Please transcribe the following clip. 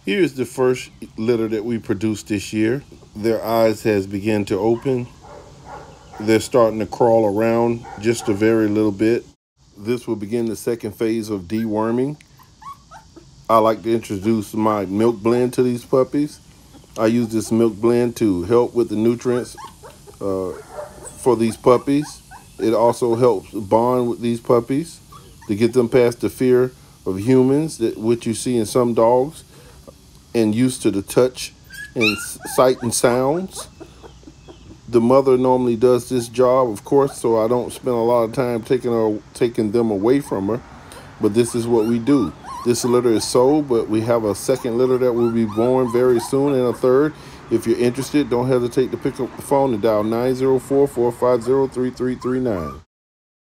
Here's the first litter that we produced this year. Their eyes has begun to open. They're starting to crawl around just a very little bit. This will begin the second phase of deworming. I like to introduce my milk blend to these puppies. I use this milk blend to help with the nutrients for these puppies. It also helps bond with these puppies to get them past the fear of humans, that which you see in some dogs, and used to the touch and sight and sounds. The mother normally does this job, of course, so I don't spend a lot of time taking them away from her. But this is what we do. This litter is sold, but we have a second litter that will be born very soon, and a third. If you're interested, don't hesitate to pick up the phone and dial 904-450-3339.